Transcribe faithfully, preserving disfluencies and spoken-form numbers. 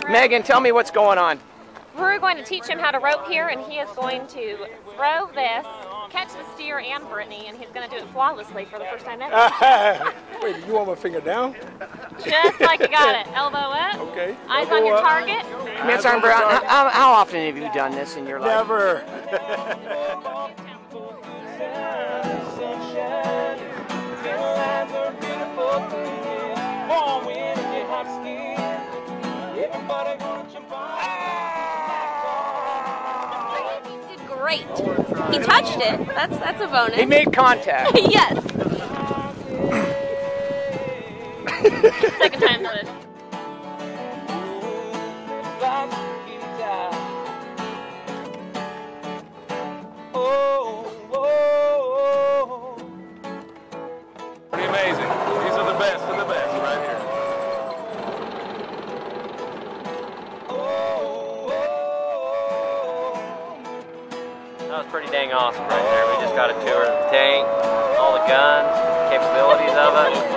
Maegan, tell me what's going on. We're going to teach him how to rope here, and he is going to throw this, catch the steer and Brittney, and he's going to do it flawlessly for the first time ever. Wait, you want my finger down? Just like you got it. Elbow up. Okay. Eyes Elbow on your up. target. Miss Brown, how, how often have you done this in your life? Never. He did great. He touched it. That's that's a bonus. He made contact. Yes. Second time good. Pretty amazing. These are the best of the best right here. That was pretty dang awesome right there. We just got a tour of the tank, all the guns, capabilities of it.